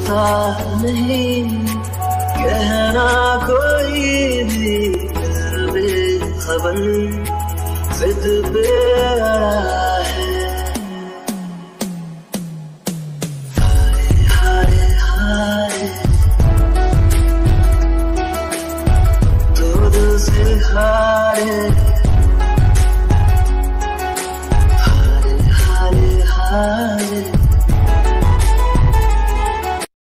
पता नहीं कहना कोई भी बेखबर जिद पे आया है।